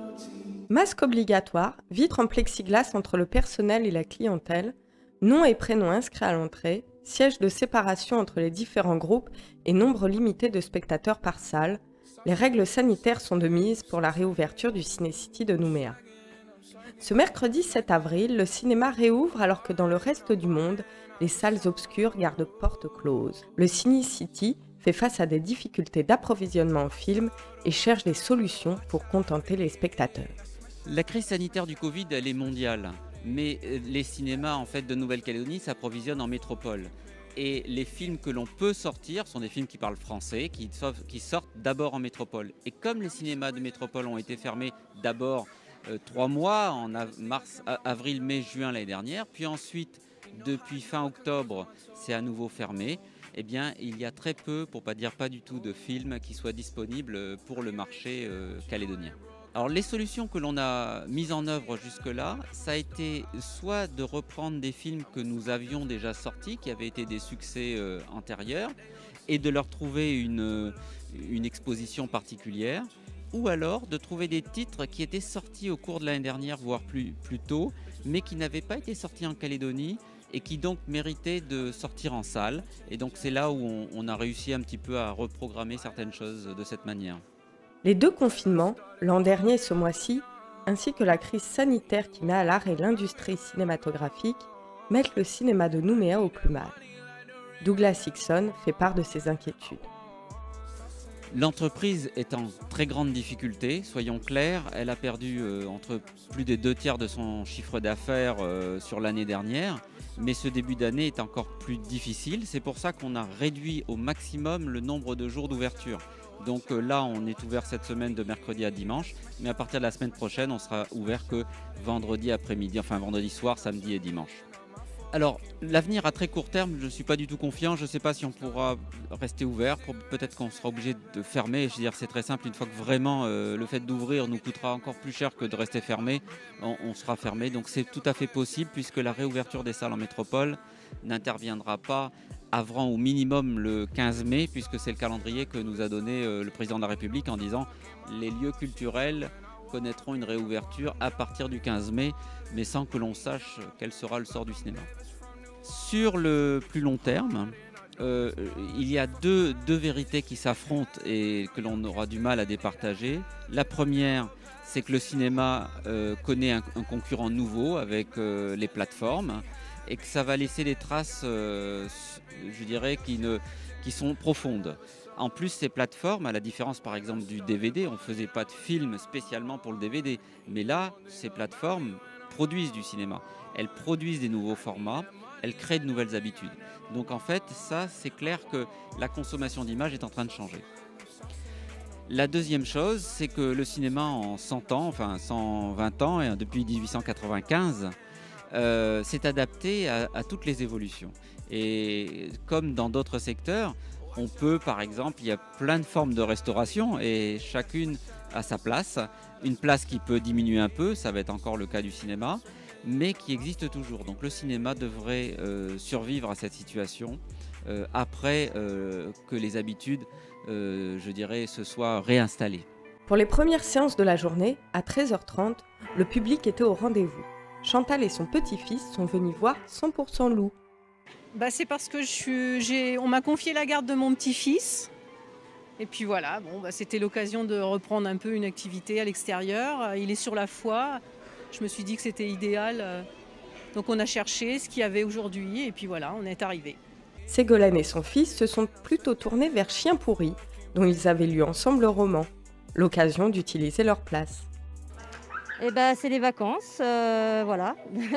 Masque obligatoire, vitre en plexiglas entre le personnel et la clientèle, nom et prénom inscrits à l'entrée, siège de séparation entre les différents groupes et nombre limité de spectateurs par salle, les règles sanitaires sont de mise pour la réouverture du Ciné-City de Nouméa. Ce mercredi 7 avril, le cinéma réouvre alors que dans le reste du monde, les salles obscures gardent portes closes. Le Ciné-City fait face à des difficultés d'approvisionnement en films et cherche des solutions pour contenter les spectateurs. La crise sanitaire du Covid, elle est mondiale, mais les cinémas en fait, de Nouvelle-Calédonie s'approvisionnent en métropole. Et les films que l'on peut sortir sont des films qui parlent français, qui sortent d'abord en métropole. Et comme les cinémas de métropole ont été fermés d'abord 3 mois, en avril, mai, juin l'année dernière, puis ensuite, depuis fin octobre, c'est à nouveau fermé, eh bien, il y a très peu, pour ne pas dire pas du tout, de films qui soient disponibles pour le marché calédonien. Alors les solutions que l'on a mises en œuvre jusque-là, ça a été soit de reprendre des films que nous avions déjà sortis, qui avaient été des succès antérieurs, et de leur trouver une exposition particulière, ou alors de trouver des titres qui étaient sortis au cours de l'année dernière, voire plus tôt, mais qui n'avaient pas été sortis en Calédonie, et qui donc méritaient de sortir en salle. Et donc c'est là où on a réussi un petit peu à reprogrammer certaines choses de cette manière. Les 2 confinements, l'an dernier et ce mois-ci, ainsi que la crise sanitaire qui met à l'arrêt l'industrie cinématographique, mettent le cinéma de Nouméa au plus mal. Douglas Hickson fait part de ses inquiétudes. L'entreprise est en très grande difficulté, soyons clairs. Elle a perdu entre plus des 2/3 de son chiffre d'affaires sur l'année dernière. Mais ce début d'année est encore plus difficile. C'est pour ça qu'on a réduit au maximum le nombre de jours d'ouverture. Donc là, on est ouvert cette semaine de mercredi à dimanche. Mais à partir de la semaine prochaine, on sera ouvert que vendredi après-midi, enfin vendredi soir, samedi et dimanche. Alors, l'avenir à très court terme, je ne suis pas du tout confiant. Je ne sais pas si on pourra rester ouvert. Peut-être qu'on sera obligé de fermer. Je veux dire, c'est très simple. Une fois que vraiment le fait d'ouvrir nous coûtera encore plus cher que de rester fermé, on sera fermé. Donc c'est tout à fait possible puisque la réouverture des salles en métropole n'interviendra pas avant au minimum le 15 mai, puisque c'est le calendrier que nous a donné le président de la République en disant les lieux culturels connaîtront une réouverture à partir du 15 mai, mais sans que l'on sache quel sera le sort du cinéma. Sur le plus long terme, il y a deux vérités qui s'affrontent et que l'on aura du mal à départager. La première, c'est que le cinéma connaît un concurrent nouveau avec les plateformes et que ça va laisser des traces, je dirais, qui sont profondes. En plus, ces plateformes, à la différence par exemple du DVD, on ne faisait pas de film spécialement pour le DVD. Mais là, ces plateformes produisent du cinéma. Elles produisent des nouveaux formats, elles créent de nouvelles habitudes. Donc en fait, ça, c'est clair que la consommation d'images est en train de changer. La deuxième chose, c'est que le cinéma en 100 ans, enfin 120 ans, et depuis 1895, s'est adapté à toutes les évolutions. Et comme dans d'autres secteurs, on peut, par exemple, il y a plein de formes de restauration et chacune a sa place. Une place qui peut diminuer un peu, ça va être encore le cas du cinéma, mais qui existe toujours. Donc le cinéma devrait survivre à cette situation après que les habitudes, je dirais, se soient réinstallées. Pour les premières séances de la journée, à 13h30, le public était au rendez-vous. Chantal et son petit-fils sont venus voir 100% loup. C'est parce que on m'a confié la garde de mon petit-fils. Et puis voilà, c'était l'occasion de reprendre un peu une activité à l'extérieur. Il est sur la foi. Je me suis dit que c'était idéal. Donc on a cherché ce qu'il y avait aujourd'hui et puis voilà, on est arrivé. Ségolène et son fils se sont plutôt tournés vers Chien pourri, dont ils avaient lu ensemble le roman. L'occasion d'utiliser leur place. C'est les vacances, voilà.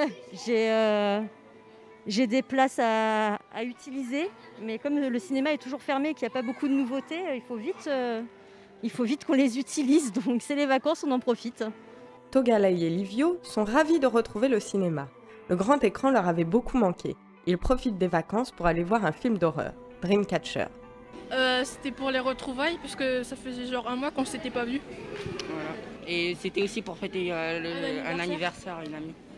J'ai des places à utiliser, mais comme le cinéma est toujours fermé et qu'il n'y a pas beaucoup de nouveautés, il faut vite qu'on les utilise. Donc c'est les vacances, on en profite. Togalay et Livio sont ravis de retrouver le cinéma. Le grand écran leur avait beaucoup manqué. Ils profitent des vacances pour aller voir un film d'horreur, Dreamcatcher. C'était pour les retrouvailles, puisque ça faisait genre 1 mois qu'on ne s'était pas vus. Voilà. Et c'était aussi pour fêter un anniversaire à une amie.